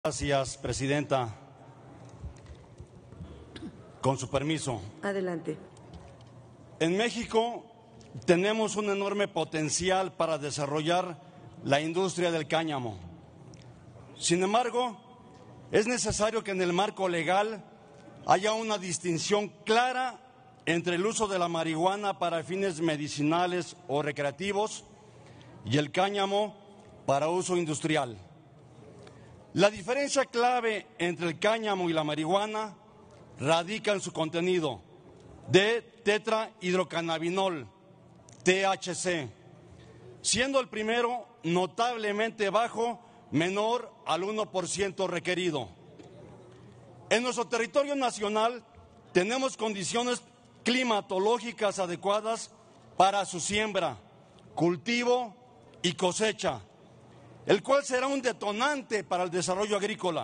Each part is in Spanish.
Gracias, presidenta. Con su permiso. Adelante. En México tenemos un enorme potencial para desarrollar la industria del cáñamo. Sin embargo, es necesario que en el marco legal haya una distinción clara entre el uso de la marihuana para fines medicinales o recreativos y el cáñamo para uso industrial. La diferencia clave entre el cáñamo y la marihuana radica en su contenido de tetrahidrocannabinol, THC, siendo el primero notablemente bajo, menor al 1% requerido. En nuestro territorio nacional tenemos condiciones climatológicas adecuadas para su siembra, cultivo y cosecha, el cual será un detonante para el desarrollo agrícola.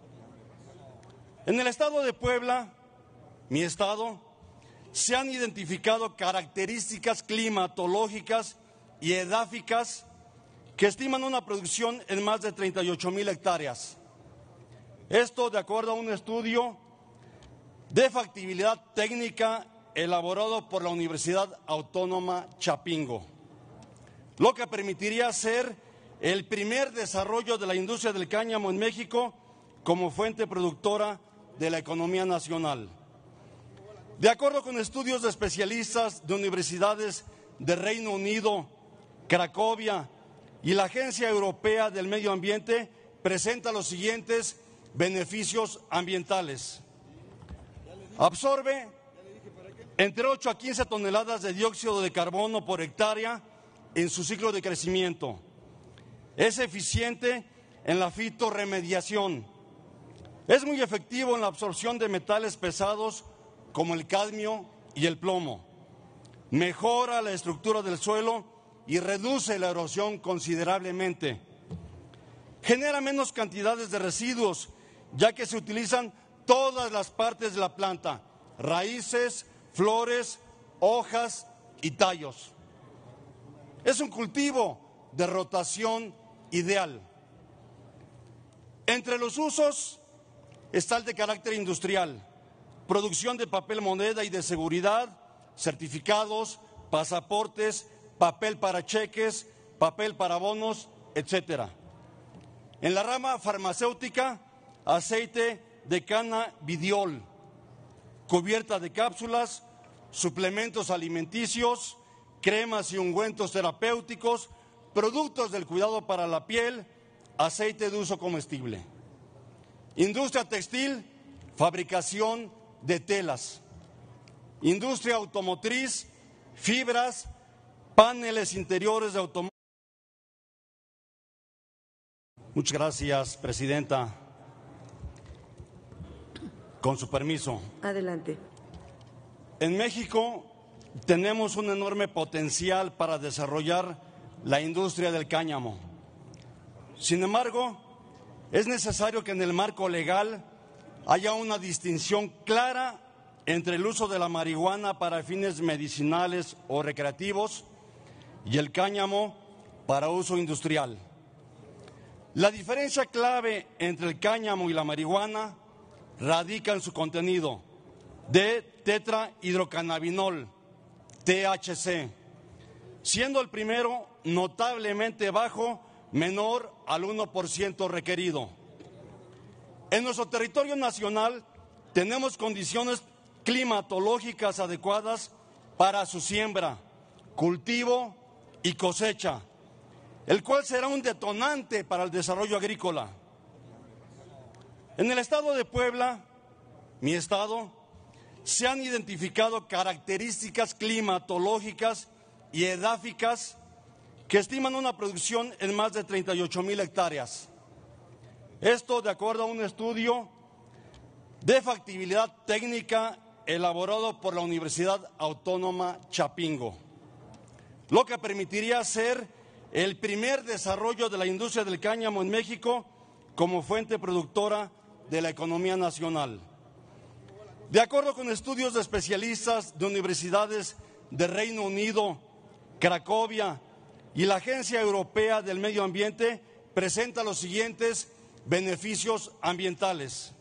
En el estado de Puebla, mi estado, se han identificado características climatológicas y edáficas que estiman una producción en más de 38,000 hectáreas. Esto de acuerdo a un estudio de factibilidad técnica elaborado por la Universidad Autónoma Chapingo, lo que permitiría ser el primer desarrollo de la industria del cáñamo en México como fuente productora de la economía nacional. De acuerdo con estudios de especialistas de universidades de Reino Unido, Cracovia y la Agencia Europea del Medio Ambiente, presenta los siguientes beneficios ambientales. Absorbe entre 8 a 15 toneladas de dióxido de carbono por hectárea en su ciclo de crecimiento. Es eficiente en la fitorremediación. Es muy efectivo en la absorción de metales pesados como el cadmio y el plomo. Mejora la estructura del suelo y reduce la erosión considerablemente. Genera menos cantidades de residuos, ya que se utilizan todas las partes de la planta: raíces, flores, hojas y tallos. Es un cultivo de rotación ideal. Entre los usos está el de carácter industrial, producción de papel moneda y de seguridad, certificados, pasaportes, papel para cheques, papel para bonos, etcétera. En la rama farmacéutica, aceite de cannabidiol, cubierta de cápsulas, suplementos alimenticios, cremas y ungüentos terapéuticos, productos del cuidado para la piel, aceite de uso comestible. Industria textil, fabricación de telas. Industria automotriz, fibras, paneles interiores de automóviles. Muchas gracias, presidenta. Con su permiso. Adelante. En México tenemos un enorme potencial para desarrollar la industria del cáñamo. Sin embargo, es necesario que en el marco legal haya una distinción clara entre el uso de la marihuana para fines medicinales o recreativos y el cáñamo para uso industrial. La diferencia clave entre el cáñamo y la marihuana radica en su contenido de tetrahidrocannabinol, THC, siendo el primero notablemente bajo, menor al 1% requerido. En nuestro territorio nacional tenemos condiciones climatológicas adecuadas para su siembra, cultivo y cosecha, el cual será un detonante para el desarrollo agrícola. En el estado de Puebla, mi estado, se han identificado características climatológicas y edáficas que estiman una producción en más de 38,000 hectáreas. Esto de acuerdo a un estudio de factibilidad técnica elaborado por la Universidad Autónoma Chapingo, lo que permitiría ser el primer desarrollo de la industria del cáñamo en México como fuente productora de la economía nacional. De acuerdo con estudios de especialistas de universidades de Reino Unido, Cracovia y la Agencia Europea del Medio Ambiente, presenta los siguientes beneficios ambientales.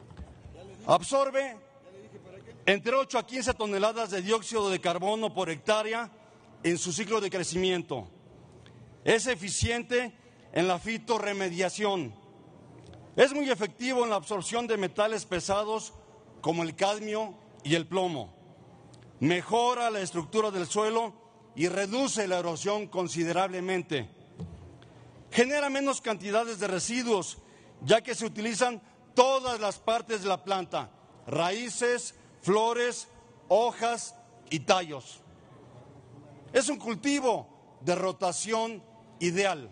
Absorbe entre 8 a 15 toneladas de dióxido de carbono por hectárea en su ciclo de crecimiento. Es eficiente en la fitorremediación. Es muy efectivo en la absorción de metales pesados como el cadmio y el plomo. Mejora la estructura del suelo y reduce la erosión considerablemente. Genera menos cantidades de residuos, ya que se utilizan todas las partes de la planta: raíces, flores, hojas y tallos. Es un cultivo de rotación ideal.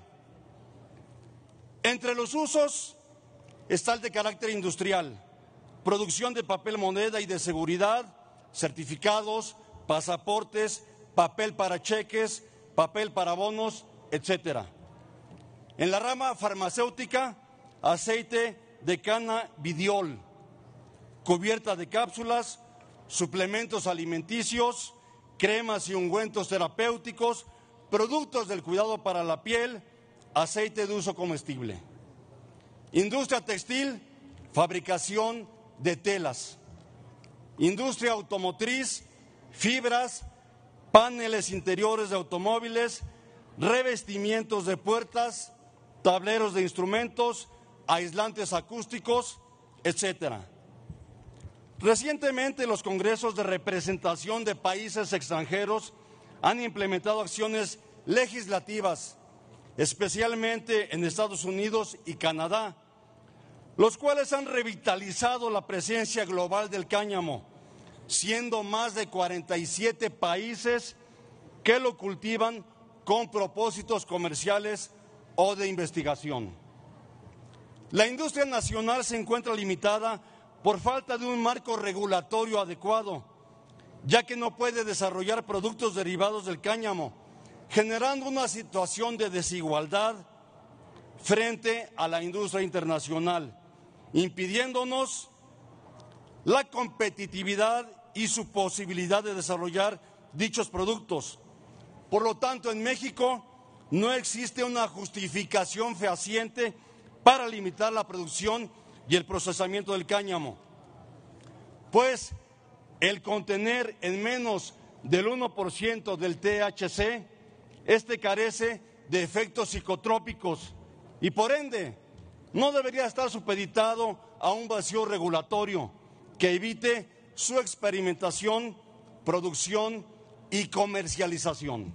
Entre los usos está el de carácter industrial: producción de papel moneda y de seguridad, certificados, pasaportes, papel para cheques, papel para bonos, etcétera. En la rama farmacéutica, aceite de cannabidiol, cubierta de cápsulas, suplementos alimenticios, cremas y ungüentos terapéuticos, productos del cuidado para la piel, aceite de uso comestible. Industria textil, fabricación de telas. Industria automotriz, fibras, paneles interiores de automóviles, revestimientos de puertas, tableros de instrumentos, aislantes acústicos, etcétera. Recientemente, los congresos de representación de países extranjeros han implementado acciones legislativas, especialmente en Estados Unidos y Canadá, los cuales han revitalizado la presencia global del cáñamo, siendo más de 47 países que lo cultivan con propósitos comerciales o de investigación. La industria nacional se encuentra limitada por falta de un marco regulatorio adecuado, ya que no puede desarrollar productos derivados del cáñamo, generando una situación de desigualdad frente a la industria internacional, impidiéndonos la competitividad y su posibilidad de desarrollar dichos productos. Por lo tanto, en México no existe una justificación fehaciente para limitar la producción y el procesamiento del cáñamo, pues el contener en menos del 1% del THC, este carece de efectos psicotrópicos y por ende no debería estar supeditado a un vacío regulatorio que evite su experimentación, producción y comercialización.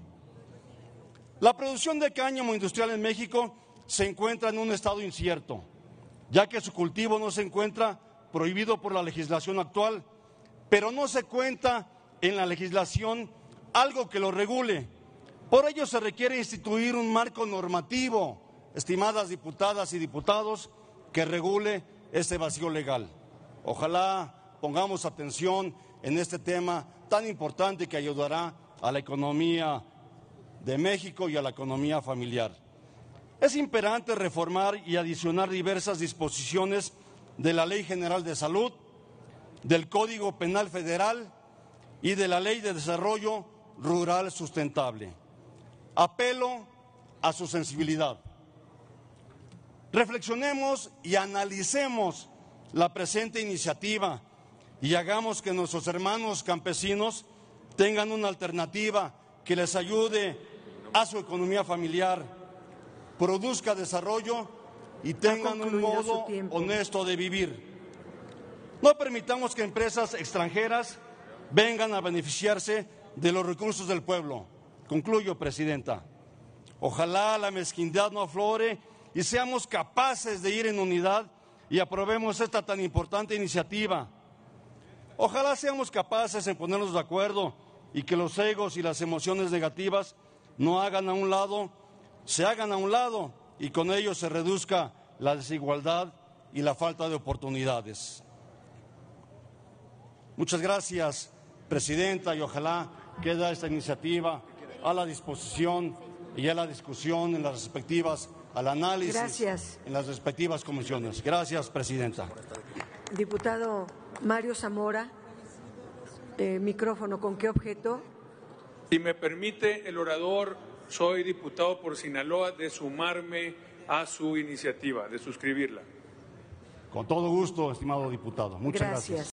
La producción de cáñamo industrial en México se encuentra en un estado incierto, ya que su cultivo no se encuentra prohibido por la legislación actual, pero no se cuenta en la legislación algo que lo regule. Por ello se requiere instituir un marco normativo, estimadas diputadas y diputados, que regule este vacío legal. Ojalá pongamos atención en este tema tan importante que ayudará a la economía de México y a la economía familiar. Es imperante reformar y adicionar diversas disposiciones de la Ley General de Salud, del Código Penal Federal y de la Ley de Desarrollo Rural Sustentable. Apelo a su sensibilidad. Reflexionemos y analicemos la presente iniciativa y hagamos que nuestros hermanos campesinos tengan una alternativa que les ayude a su economía familiar, produzca desarrollo y tengan un modo honesto de vivir. No permitamos que empresas extranjeras vengan a beneficiarse de los recursos del pueblo. Concluyo, Presidenta. Ojalá la mezquindad no aflore y seamos capaces de ir en unidad y aprobemos esta tan importante iniciativa. Ojalá seamos capaces de ponernos de acuerdo y que los egos y las emociones negativas no hagan a un lado, se hagan a un lado y con ello se reduzca la desigualdad y la falta de oportunidades. Muchas gracias, Presidenta, y ojalá quede esta iniciativa a la disposición y a la discusión en las respectivas, al análisis. Gracias. En las respectivas comisiones. Gracias, Presidenta. Diputado Mario Zamora, micrófono, ¿con qué objeto? Si me permite el orador, soy diputado por Sinaloa, de sumarme a su iniciativa de suscribirla. Con todo gusto, estimado diputado. Muchas gracias.